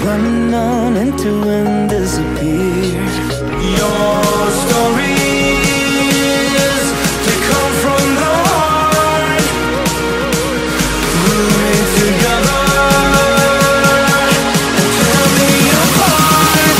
run on into and disappear. Your stories, they come from the heart, rooted together and tear me apart.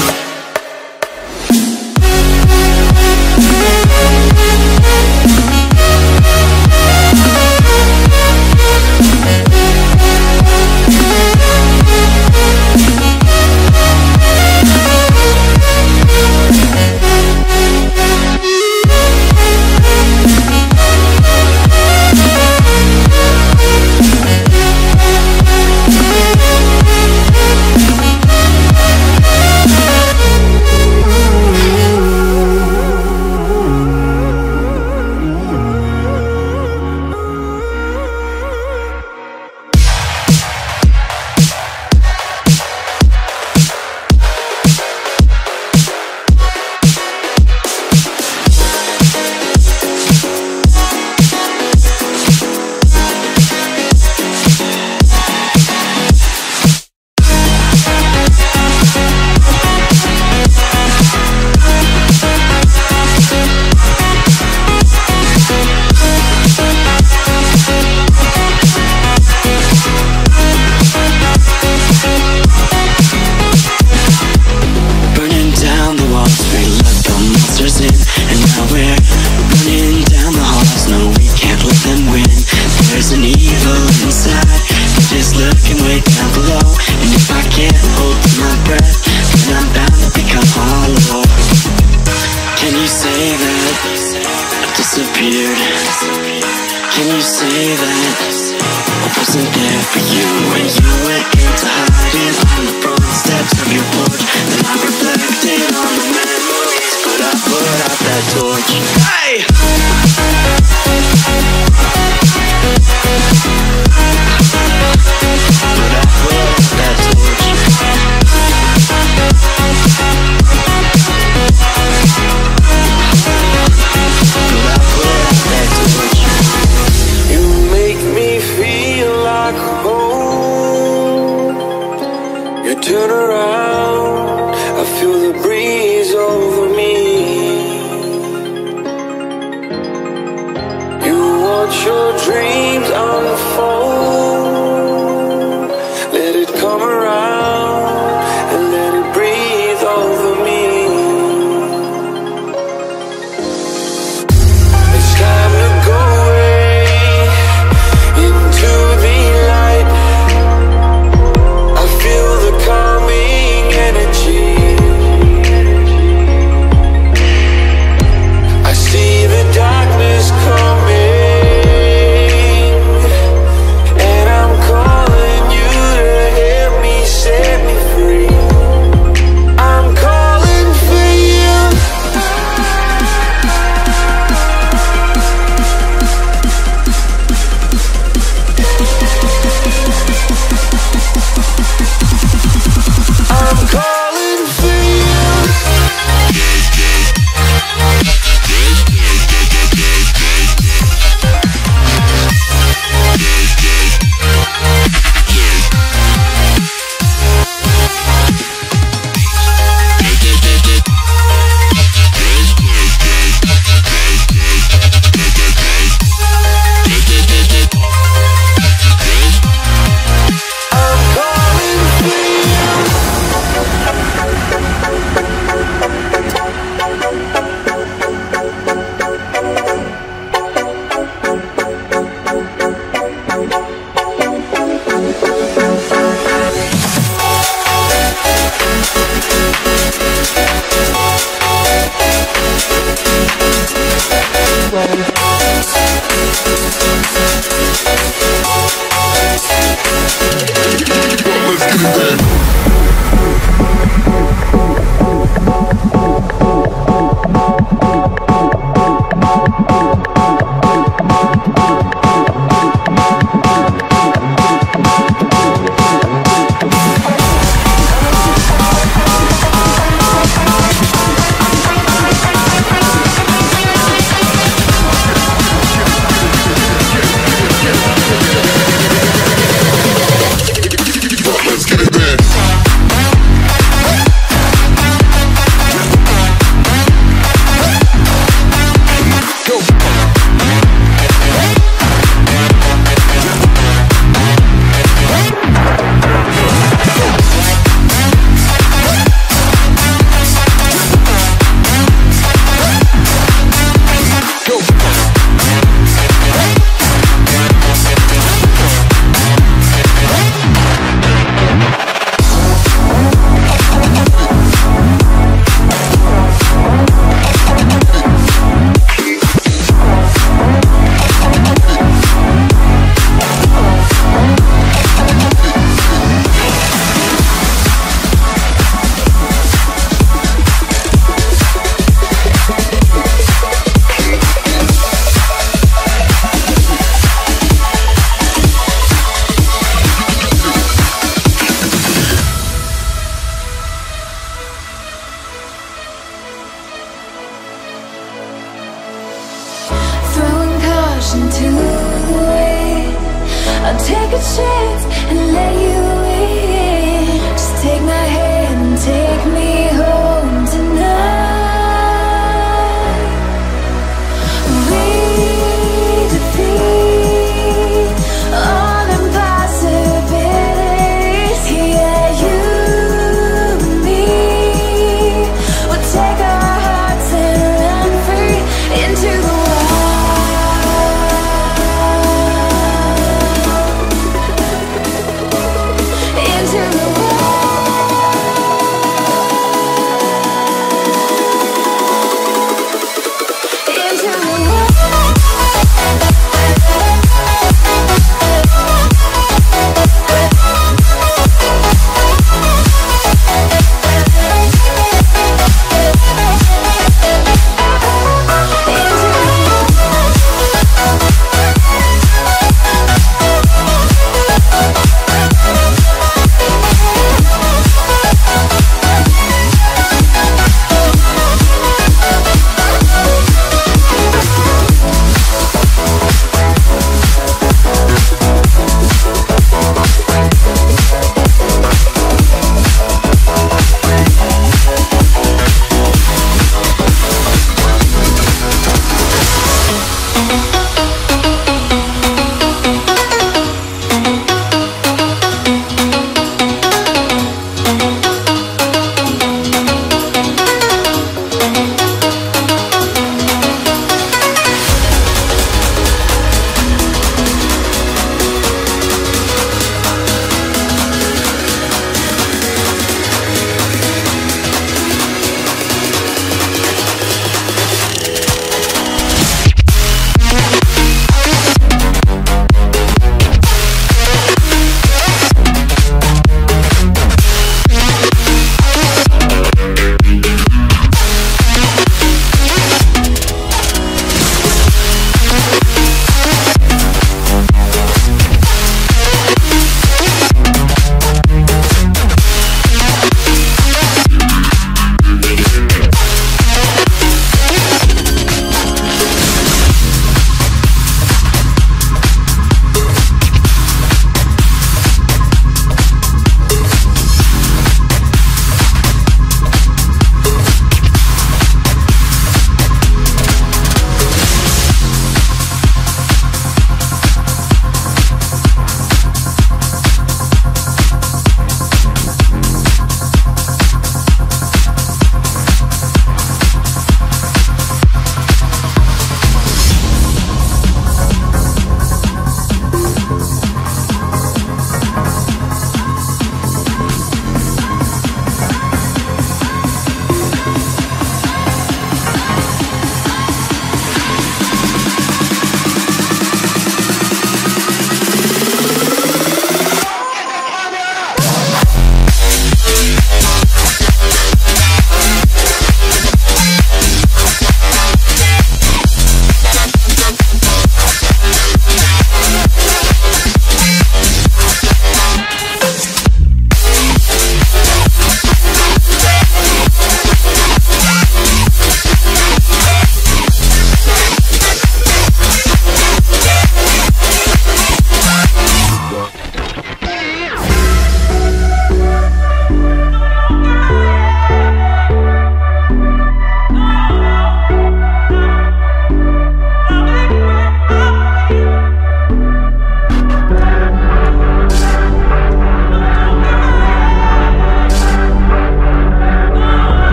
Can you say that I wasn't there for you when you went into hiding on the front steps of your porch? Then I reflected on the memories, but I put out that torch. Hey! But I put out that torch. But I put out that torch. You make me feel like home. You turn around, I feel the breeze over me. You watch your dreams unfold. Let it come around and let it breathe over me. It's time to go into the light. I feel the coming take a chance and let you in. Just take my hand and take me home tonight. We defeat all impossibilities. Yeah, you and me will take our hearts and run free into the wild.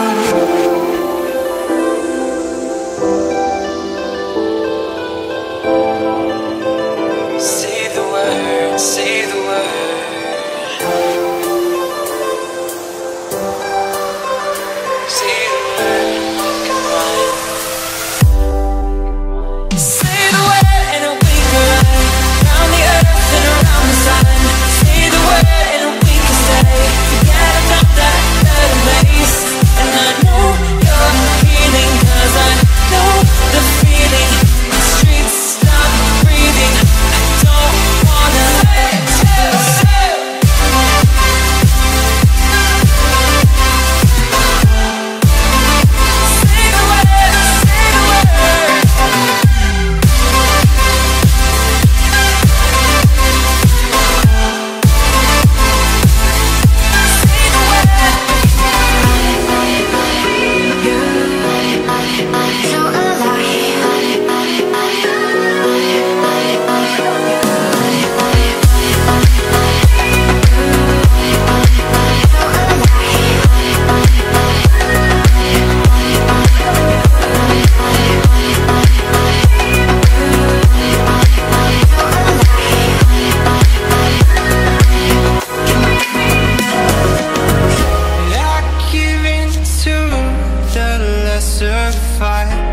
Say the word, say the word. Say the word, come on. Say the word and a wink around, around the earth and around the sun. Say the word and we can stay together, not that better place. And I know you're healing, 'cause I know the feeling. The streets stop breathing. I don't wanna let you say. Say the word, say the word. I give in to the lesser fight.